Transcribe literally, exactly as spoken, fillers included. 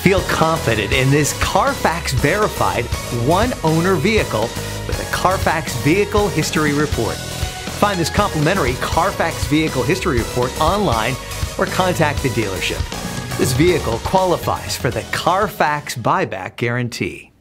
Feel confident in this CarFax verified one-owner vehicle with a CarFax Vehicle History Report. Find this complimentary CarFax Vehicle History Report online or contact the dealership. This vehicle qualifies for the CarFax Buyback Guarantee.